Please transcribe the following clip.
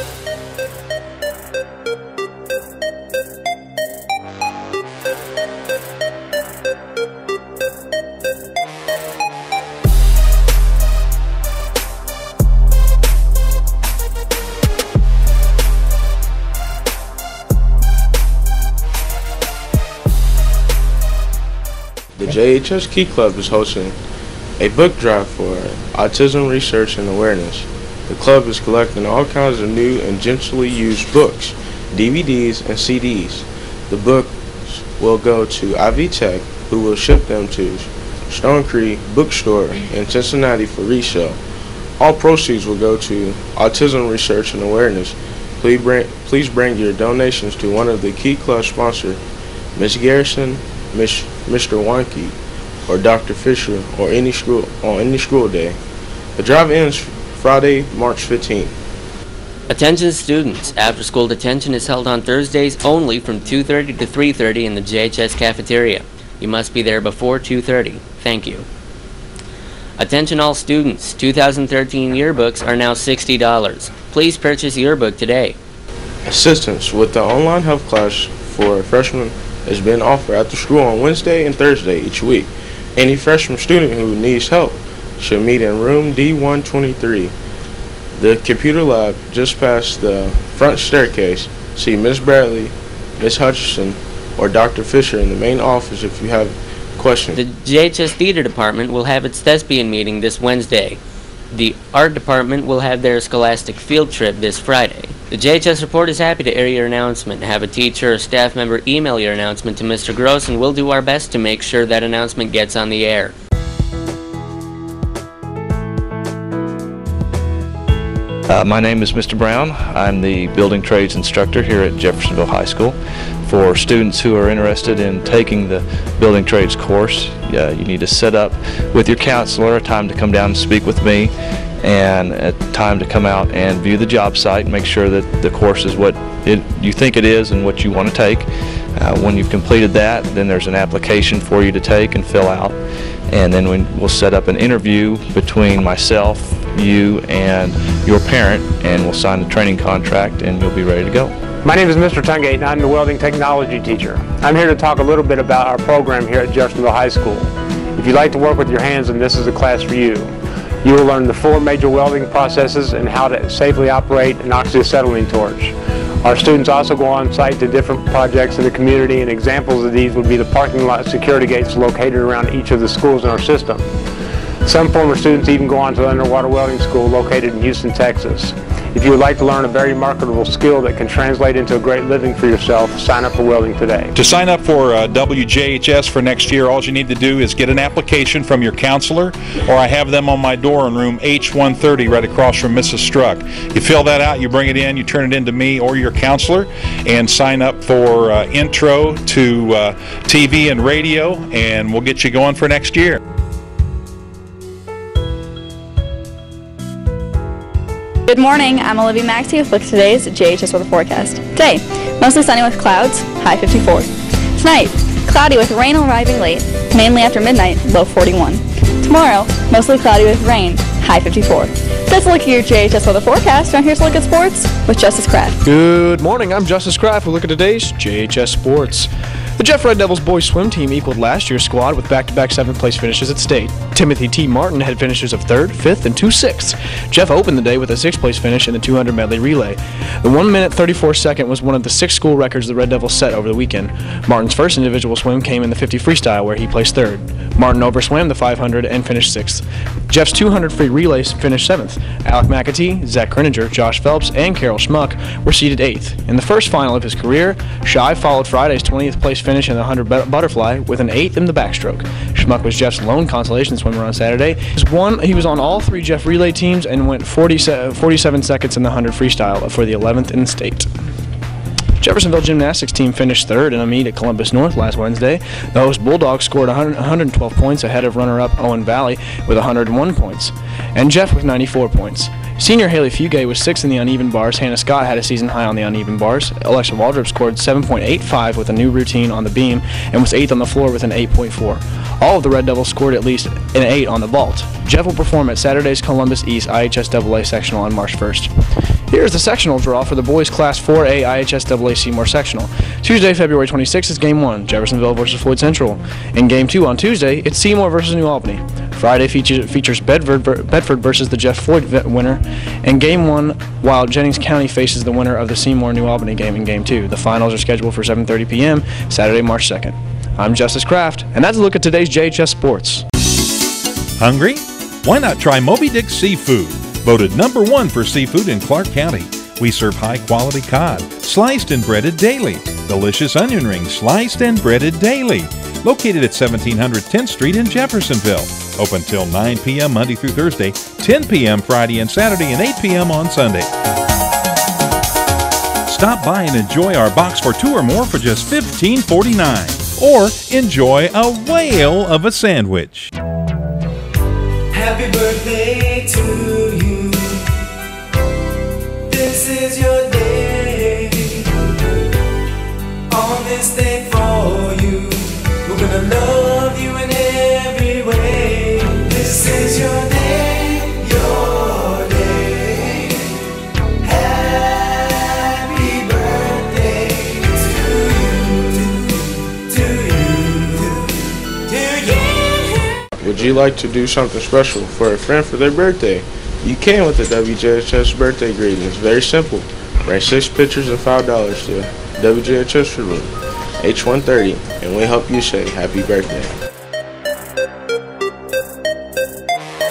The JHS Key Club is hosting a book drive for autism research and awareness. The club is collecting all kinds of new and gently used books, DVDs, and CDs. The books will go to Ivy Tech, who will ship them to Stone Creek Bookstore in Cincinnati for resale. All proceeds will go to autism research and awareness. Please bring your donations to one of the Key Club sponsors, Ms. Garrison, Mr. Wonky, or Dr. Fisher, or any school day. The drive ends Friday, March 15th. Attention students, after-school detention is held on Thursdays only from 2:30 to 3:30 in the JHS cafeteria. You must be there before 2:30. Thank you. Attention all students, 2013 yearbooks are now $60. Please purchase yearbook today. Assistance with the online health class for freshmen has been offered after school on Wednesday and Thursday each week. Any freshman student who needs help should meet in room D123. The computer lab just past the front staircase. See Ms. Bradley, Ms. Hutchinson, or Dr. Fisher in the main office if you have questions. The JHS Theater Department will have its thespian meeting this Wednesday. The Art Department will have their scholastic field trip this Friday. The JHS Report is happy to air your announcement. Have a teacher or staff member email your announcement to Mr. Gross, and we'll do our best to make sure that announcement gets on the air. My name is Mr. Brown. I'm the building trades instructor here at Jeffersonville High School. For students who are interested in taking the building trades course, you need to set up with your counselor a time to come down and speak with me, and a time to come out and view the job site and make sure that the course is what you think it is and what you want to take. When you've completed that, then there's an application for you to take and fill out, and then we'll set up an interview between myself, you, and your parent, and we'll sign the training contract and you'll be ready to go. My name is Mr. Tungate and I'm the welding technology teacher. I'm here to talk a little bit about our program here at Jeffersonville High School. If you like to work with your hands, then this is the class for you. You will learn the 4 major welding processes and how to safely operate an oxyacetylene torch. Our students also go on site to different projects in the community, and examples of these would be the parking lot security gates located around each of the schools in our system. Some former students even go on to the underwater welding school located in Houston, Texas. If you would like to learn a very marketable skill that can translate into a great living for yourself, sign up for welding today. To sign up for WJHS for next year, all you need to do is get an application from your counselor, or I have them on my door in room H130 right across from Mrs. Struck. You fill that out, you bring it in, you turn it in to me or your counselor, and sign up for intro to TV and radio, and we'll get you going for next year. Good morning, I'm Olivia Maxey with today's JHS weather forecast. Today, mostly sunny with clouds, high 54. Tonight, cloudy with rain arriving late, mainly after midnight, low 41. Tomorrow, mostly cloudy with rain, high 54. That's a look at your JHS weather forecast. Now here's a look at sports with Justice Kraft. Good morning, I'm Justice Kraft. We'll look at today's JHS Sports. The Jeff Red Devils boys swim team equaled last year's squad with back-to-back 7th-place finishes at state. Timothy T. Martin had finishes of 3rd, 5th, and 2 6ths. Jeff opened the day with a 6th-place finish in the 200 medley relay. The 1-minute 34-second was one of the 6 school records the Red Devils set over the weekend. Martin's first individual swim came in the 50 freestyle, where he placed 3rd. Martin overswam the 500 and finished 6th. Jeff's 200 free relays finished 7th. Alec McAtee, Zach Krininger, Josh Phelps, and Carol Schmuck were seated 8th. In the first final of his career, Shai followed Friday's 20th place finish in the 100 butterfly with an 8th in the backstroke. Schmuck was Jeff's lone consolation swimmer on Saturday. He was on all 3 Jeff relay teams and went 47 seconds in the 100 freestyle for the 11th in the state. Jeffersonville gymnastics team finished 3rd in a meet at Columbus North last Wednesday. The host Bulldogs scored 112 points ahead of runner-up Owen Valley with 101 points, and Jeff with 94 points. Senior Haley Fugay was 6th in the uneven bars. Hannah Scott had a season high on the uneven bars. Alexa Waldrop scored 7.85 with a new routine on the beam and was 8th on the floor with an 8.4. All of the Red Devils scored at least an 8 on the vault. Jeff will perform at Saturday's Columbus East IHSAA sectional on March 1st. Here's the sectional draw for the boys Class 4A IHSAA Seymour Sectional. Tuesday, February 26th is Game 1, Jeffersonville versus Floyd Central. In Game 2 on Tuesday, it's Seymour versus New Albany. Friday features Bedford versus the Jeff Floyd winner. And Game 1, while Jennings County faces the winner of the Seymour-New Albany game in Game 2. The finals are scheduled for 7:30 p.m. Saturday, March 2nd. I'm Justice Kraft, and that's a look at today's JHS Sports. Hungry? Why not try Moby Dick Seafood? Voted #1 for seafood in Clark County. We serve high-quality cod, sliced and breaded daily. Delicious onion rings, sliced and breaded daily. Located at 1700 10th Street in Jeffersonville. Open till 9 p.m. Monday through Thursday, 10 p.m. Friday and Saturday, and 8 p.m. on Sunday. Stop by and enjoy our box for 2 or more for just $15.49. Or enjoy a whale of a sandwich. Happy birthday to you. This is your day. On this day for you, we're gonna love you in every way. This is your day, your day. Happy birthday to you. Would you like to do something special for a friend for their birthday? You can with the WJHS birthday greeting. It's very simple. Write 6 pictures and $5 to WJHS Report, H130, and we'll help you say happy birthday.